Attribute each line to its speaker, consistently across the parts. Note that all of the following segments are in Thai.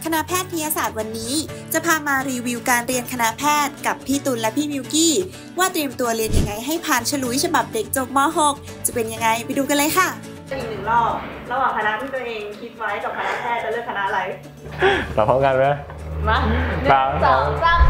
Speaker 1: คณะแพทยศาสตร์วันนี้จะพามารีวิวการเรียนคณะแพทย์กับพี่ตุลและพี่มิวกี้ว่าเตรียมตัวเรียนยังไงให้ผ่านฉลุยฉบับเด็กจบม .6 จะเป็นยังไงไปดูกันเลยค่ะ
Speaker 2: อีกหนึ่งรอบระหว่างคณะที่ตัวเองคิดไว้กับคณะแพทย์จะเลือกคณะอะไร
Speaker 3: ตอบพร้อมกันไหม
Speaker 2: มา1 2 3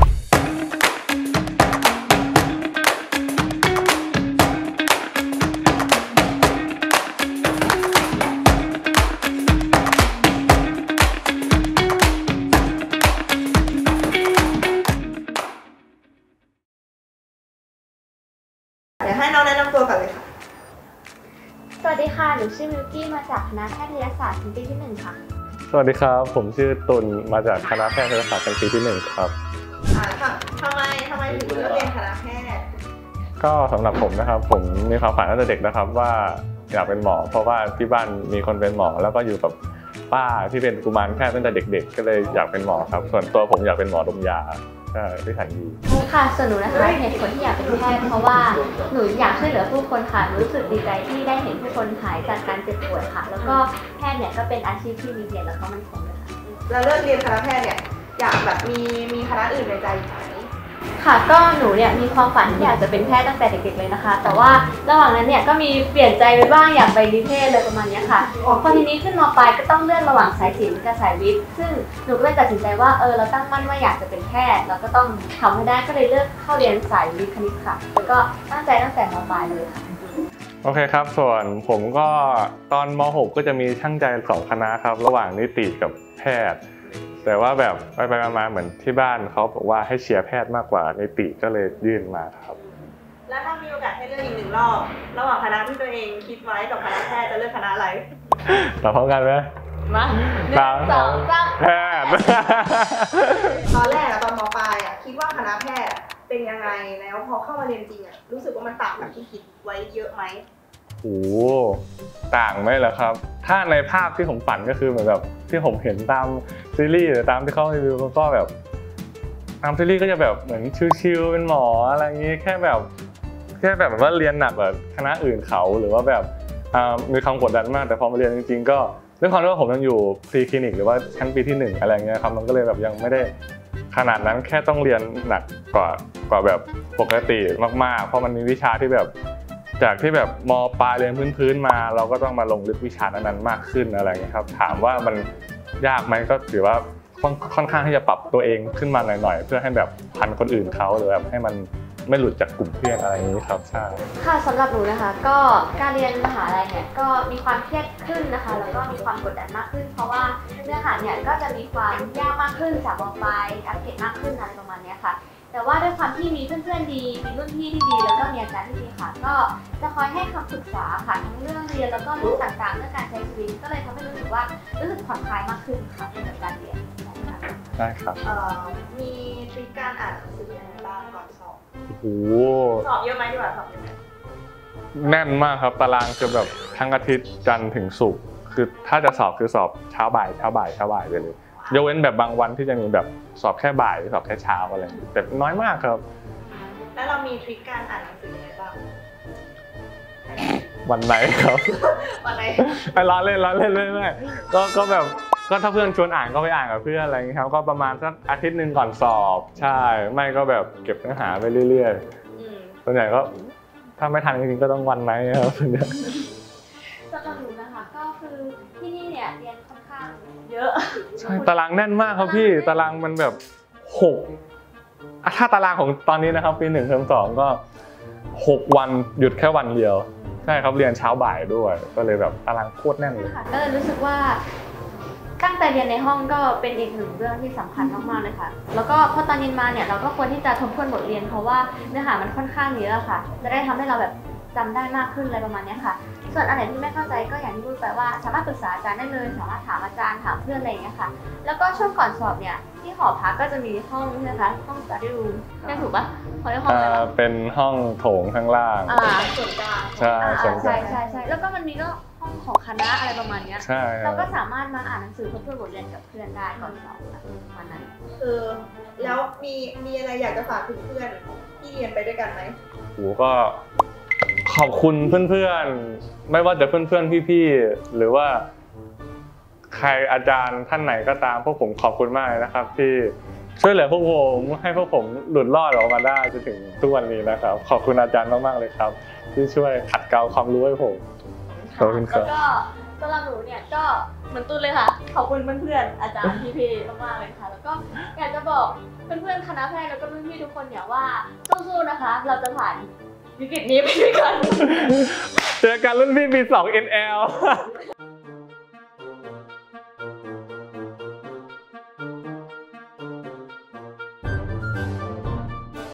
Speaker 2: เดี๋ยวให้น้องแนะนำตัวก่อนเลยค่ะ
Speaker 4: สวัสดีค่ะหนูชื่อมิวกี้มาจากคณะแพทยศาสตร์ชั้นปีที่1ค่ะ
Speaker 3: สวัสดีครับผมชื่อตุลมาจากคณะแพทยศาสตร์ชั้นปีที่1ครับ
Speaker 2: ทำไมถึงเลือกเรียนคณะแพทย์
Speaker 3: ก็สำหรับผมนะครับผมมีความฝันตั้งแต่เด็กนะครับว่าอยากเป็นหมอเพราะว่าที่บ้านมีคนเป็นหมอแล้วก็อยู่กับป้าที่เป็นกุมารแพทย์ตั้งแต่เด็กๆก็เลยอยากเป็นหมอครับส่วนตัวผมอยากเป็นหมอดมยาใช่ที่สัญญี
Speaker 4: ค่ะส่วนหนูนะคะเหตุผลที่อยากเป็นแพทย์เพราะว่าหนูอยากช่วยเหลือผู้คนค่ะรู้สึกดีใจที่ได้เห็นผู้คนหายจากการเจ็บป่วยค่ะแล้วก็แพทย์เนี่ยก็เป็นอาชีพที่มีเกียรติและก็มั่นคงเลยค่ะ
Speaker 2: แล้วเลือกเรียนคณะแพทย์เนี่ยอยากแบบมีคณะอื่นในใจไหม
Speaker 4: ค่ะก็หนูเนี่ยมีความฝันที่อยากจะเป็นแพทย์ตั้งแต่เด็กๆเลยนะคะแต่ว่าระหว่างนั้นเนี่ยก็มีเปลี่ยนใจไปบ้างอยากไปนิเทศเลยประมาณนี้ค่ะพอทีนี้ขึ้นม.ปลายก็ต้องเลือกระหว่างสายศิลป์กับสายวิทย์ซึ่งหนูก็เลยตัดสินใจว่าเราตั้งมั่นว่าอยากจะเป็นแพทย์เราก็ต้องทำให้ได้ก็เลยเลือกเข้าเรียนสายวิทย์คณิตค่ะแล้วก็ตั้งใจตั้งแต่ม.ปลายเลยค่ะ
Speaker 3: โอเคครับส่วนผมก็ตอนม.6 ก็จะมีช่างใจ2คณะครับระหว่างนิติกับแพทย์แต่ว่าแบบไปมาเหมือนที่บ้านเขาบอกว่าให้เชียร์แพทย์มากกว่านิติก็เลยยื่นมาครับ
Speaker 2: แล้วถ้ามีโอกาสให้เลือกอีก1 รอบระหว่างคณะที่ตัวเองคิดไว้กับคณะแพทย์จะเลือกคณะอะไร
Speaker 3: ตอบพร้อมกันไหม
Speaker 2: มา1 2 3
Speaker 3: แพทย์
Speaker 2: ตอนแรกตอนม.ปลายคิดว่าคณะแพทย์เป็นยังไงแล้วพอเข้ามาเรียนจริงรู้สึกว่ามันต่างจากที่คิดไว้เยอะไหม
Speaker 3: โอ้ต่างไหมเหรอครับถ้าในภาพที่ผมฝันก็คือเหมือนแบบที่ผมเห็นตามซีรีส์หรือตามที่เขารีวิวก็แบบตามซีรีส์ก็จะแบบเหมือนชิลๆเป็นหมออะไรอย่างนี้แค่แบบว่าเรียนหนักแบบคณะอื่นเขาหรือว่าแบบมีความกดดันมากแต่พอมาเรียนจริงๆก็ด้วยความที่ว่าผมยังอยู่พรีคลินิกหรือว่าชั้นปีที่1อะไรเงี้ยครับมันก็เลยแบบยังไม่ได้ขนาดนั้นแค่ต้องเรียนหนักกว่าแบบปกติมากๆเพราะมันมีวิชาที่แบบจากที่แบบม.ปลายเรียนพื้นๆมาเราก็ต้องมาลงลึกวิชานั้นมากขึ้นอะไรเงี้ยครับถามว่ามันยากไหมก็ถือว่าค่อนข้างที่จะปรับตัวเองขึ้นมาหน่อยๆเพื่อให้แบบทันคนอื่นเขาหรือแบบให้มันไม่หลุดจากกลุ่มเพื่อนอะไรอย่างนี้ครับใช่
Speaker 4: ค่ะสำหรับหนูนะคะก็การเรียนมหาลัยเนี่ยก็มีความเครียดขึ้นนะคะแล้วก็มีความกดดันมากขึ้นเพราะว่าเนื้อหาเนี่ยก็จะมีความยากมากขึ้นจากม.ปลายอัปเกรดมากขึ้นอะไรประมาณนี้ค่ะแต่ว่าด้วยความที่มีเพื่อนๆดีมีรุ่นพี่ที่ดีแล้วก็มีอาจารย์ที่ดีค่ะก็จะคอยให้คำปรึกษาค่ะทั้งเรื่องเรียนแล้วก็เรื่องต่างๆเรื่องการใช้ชีวิตก็เลยทำให้รู้สึกผ่อนคลายมากขึ้นค่ะในการเรียน
Speaker 3: ได้ครับ
Speaker 2: มีทริคการอ่านหนังสือยังไงบ้างก่อนสอบ
Speaker 3: โอ้โห
Speaker 2: สอบเยอะไหมดีกว่าสอบเยอะไหม
Speaker 3: แน่นมากครับตารางคือแบบทั้งอาทิตย์จันทร์ถึงศุกร์คือถ้าจะสอบคือสอบเช้าบ่ายไปเลยยกเว้นแบบบางวันที่จะมีแบบสอบแค่บ่ายสอบแค่เช้าอะไรแต่น้อยมากครับ
Speaker 2: แล้วเรามีทริคการอ่านหนังสือยังไงบ้าง
Speaker 3: วันไหนครับ
Speaker 2: วันไหน
Speaker 3: ไปล้อเล่นไม่ก็แบบก็ถ้าเพื่อนชวนอ่านก็ไปอ่านกับเพื่อนอะไรอย่างนี้ครับก็ประมาณสักอาทิตย์นึงก่อนสอบใช่ไม่ก็แบบเก็บเนื้อหาไปเรื่อยๆส่วนใหญ่ก็ถ้าไม่ทันจริงๆก็ต้องวันไหนครับส่วนใหญ่
Speaker 4: สำหรับหนูนะคะก็คือที่นี่เนี่ยเรียนค่อนข้างเยอะ
Speaker 3: ใช่ตารางแน่นมากครับพี่ตารางมันแบบ6ถ้าตารางของตอนนี้นะครับปี1เทอม2ก็6วันหยุดแค่วันเดียวใช่ครับเรียนเช้าบ่ายด้วยก็เลยแบบตารางโคตรแน่นเลย
Speaker 4: ก็เลยรู้สึกว่าตั้งแต่เรียนในห้องก็เป็นอีกหนึ่งเรื่องที่สำคัญมากๆเลยค่ะแล้วก็พอตอนเย็นมาเนี่ยเราก็ควรที่จะทบทวนบทเรียนเพราะว่าเนื้อหามันค่อนข้างเยอะค่ะจะได้ทำให้เราแบบจำได้มากขึ้นอะไรประมาณนี้ค่ะส่วนอันไหนที่ไม่เข้าใจก็อย่างที่พูดไปว่าสามารถปรึกษาอาจารย์ได้เลยสามารถถามอาจารย์ถามเพื่อนอะไรอย่างเงี้ยค่ะแล้วก็ช่วงก่อนสอบเนี่ยที่หอพักก็จะมีห้องนะคะห้อง study room ได้ถูกปะเขาเรียกห้องอะไร
Speaker 3: เป็นห้องโถงข้างล่าง
Speaker 2: ส่วนกลาง
Speaker 3: ใช่
Speaker 4: แล้วก็มันมีก็ห้องของคณะอะไรประมาณนี้เราก็สามารถมาอ่านหนังสือทบทวนบทเรียนกับเพื่อนได้ก่อนสอบวันนั้น
Speaker 2: แล้วมีอะไรอยากจะฝากถึงเพื่อนที่เรียนไปด้วยกันไหม
Speaker 3: โอ้ก็ขอบคุณเพื่อนๆไม่ว่าจะเพื่อนๆพี่ๆหรือว่าใครอาจารย์ท่านไหนก็ตามพวกผมขอบคุณมากเลยนะครับที่ช่วยเหลือพวกผมให้พวกผมหลุดรอดออกมาได้จนถึงทุกวันนี้นะครับขอบคุณอาจารย์มากๆเลยครับที่ช่วยขัดเกลาความรู้ให้ผมขอบคุณครับ
Speaker 4: แล้วก็สำหรับหนูเนี่ยก็เหมือนตูนเลยค่ะขอบคุณเพื่อนๆอาจารย์พี่ๆมากๆเลยค่ะแล้วก็อยากจะบอกเพื่อนๆคณะแพทย์แล้วก็รุ่นพี่ทุกคนเนี่ยว่าสู้ๆนะคะเราจะผ่านวิกฤตนี้ไปด้วยกัน
Speaker 3: เจอกันรุ่นพี่ปี 2 NL